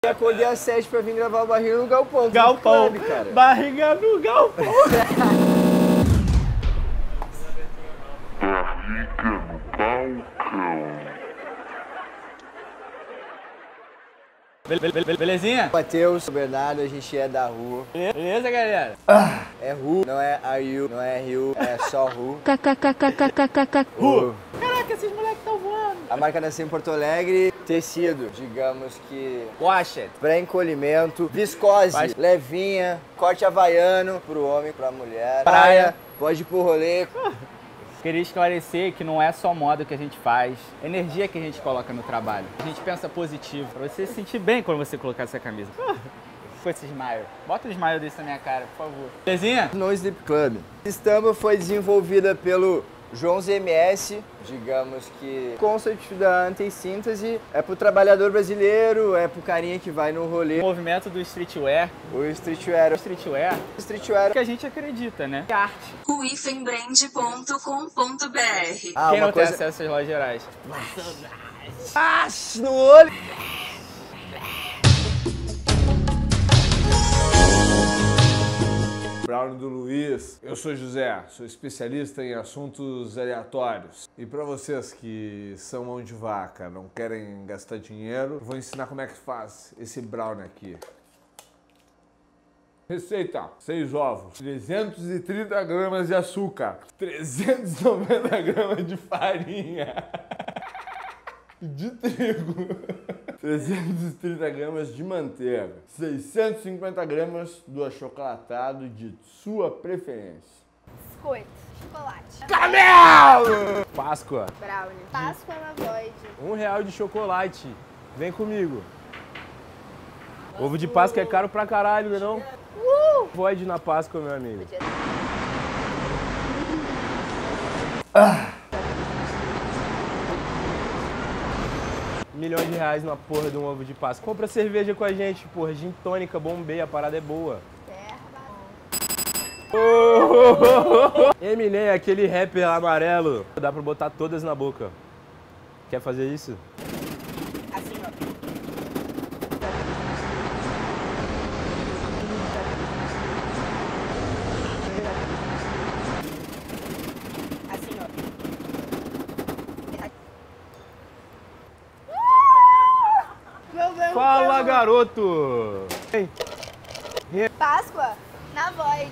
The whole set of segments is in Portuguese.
Eu acordei às 7 pra vir gravar o Barriga no Galpão. Galpão, Club, cara. Barriga no Galpão. Belezinha? Matheus, Bernardo, a gente é da rua. Beleza, galera? É Ru, não é Are You, não é Rio, é só Ru. Ru. Caraca, esses moleques estão voando. A marca nasceu em Porto Alegre, tecido, digamos que Washed. pré-encolhimento, viscose, levinha, corte havaiano pro homem, pra mulher. Praia. Pode ir pro rolê. Queria esclarecer que não é só moda que a gente faz, energia que a gente coloca no trabalho. A gente pensa positivo, pra você se sentir bem quando você colocar essa camisa. Com esse smile. Bota um smile desse na minha cara, por favor. Belezinha? No Sleep Club. A estampa foi desenvolvida pelo João ZMS, digamos que concept da antissíntese, é pro trabalhador brasileiro, é pro carinha que vai no rolê. O movimento do streetwear. O streetwear. Streetwear que a gente acredita, né? É arte. ruifembrand.com.br. Quem não tem acesso às lojas gerais? No olho! Brownie do Luiz. Eu sou José, sou especialista em assuntos aleatórios. E para vocês que são mão de vaca, não querem gastar dinheiro, eu vou ensinar como é que faz esse brownie aqui. Receita: 6 ovos, 330 gramas de açúcar, 390 gramas de farinha de trigo, 330 gramas de manteiga, 650 gramas do achocolatado de sua preferência. Biscoito, chocolate, Camelo! Páscoa. brownie, Páscoa na Void. R$1 de chocolate. Vem comigo. Ovo de Páscoa é caro pra caralho, não é não? Void na Páscoa, meu amigo. Milhões de reais na porra de um ovo de Páscoa. Compra cerveja com a gente, porra. Gin tônica, Bombay, a parada é boa. Eminem, aquele rapper amarelo. Dá pra botar todas na boca. Quer fazer isso? Assim, ó. Assim, ó. Meu Deus. Fala, garoto! Hein? Páscoa na Void.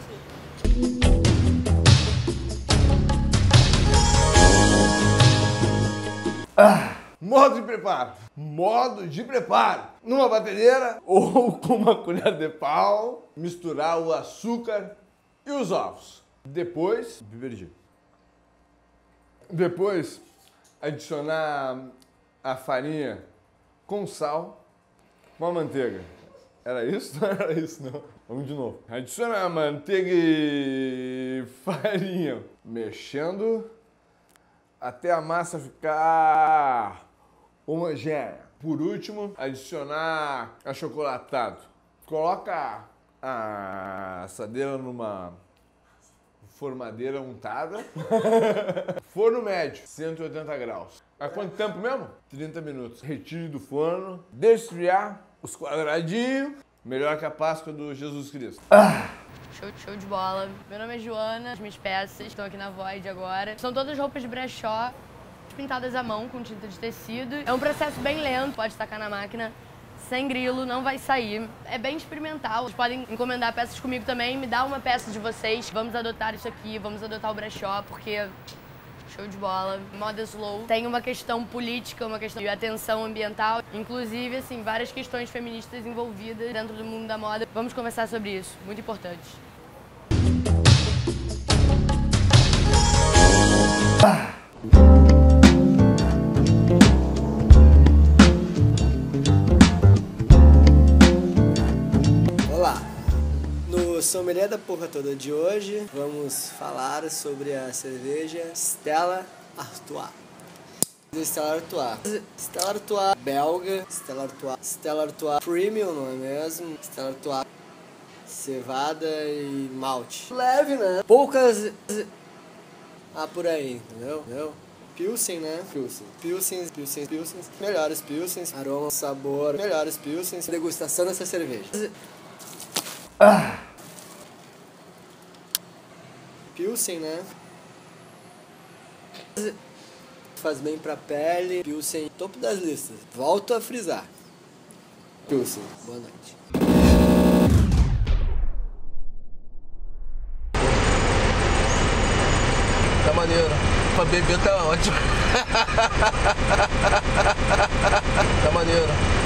Modo de preparo. Modo de preparo. Numa batedeira ou com uma colher de pau, misturar o açúcar e os ovos. Depois, Depois, adicionar a farinha com sal, com a manteiga. Era isso? Não era isso, não. Vamos de novo. Adicionar a manteiga e farinha, mexendo até a massa ficar homogênea. Por último, adicionar achocolatado. Coloca a assadeira numa formadeira untada. Forno médio, 180 graus. Há quanto tempo mesmo? 30 minutos. Retire do forno, deixe esfriar os quadradinhos. Melhor que a Páscoa do Jesus Cristo. Show de bola. Meu nome é Joana, as minhas peças estão aqui na Void agora. São todas roupas de brechó, pintadas à mão com tinta de tecido. É um processo bem lento, pode tacar na máquina, sem grilo, não vai sair. É bem experimental. Vocês podem encomendar peças comigo também, me dá uma peça de vocês. Vamos adotar isso aqui, vamos adotar o brechó, porque show de bola. Moda slow. Tem uma questão política, uma questão de atenção ambiental. Inclusive, assim, várias questões feministas envolvidas dentro do mundo da moda. Vamos conversar sobre isso. Muito importante. Olá! No Sommelier da Porra Toda de hoje, vamos falar sobre a cerveja Stella Artois. Stella Artois belga, Stella Artois Premium, não é mesmo? Stella Artois cevada e malte. Leve, né? Poucas... por aí, entendeu? Pilsen, né? Pilsens. Melhores Pilsens. Aroma, sabor. Melhores Pilsens. Degustação dessa cerveja. Pilsen, né? Faz bem pra pele. Pilsen, topo das listas. Volto a frisar. Pilsen, boa noite. Tá maneiro. Pra beber tá ótimo. Tá maneiro.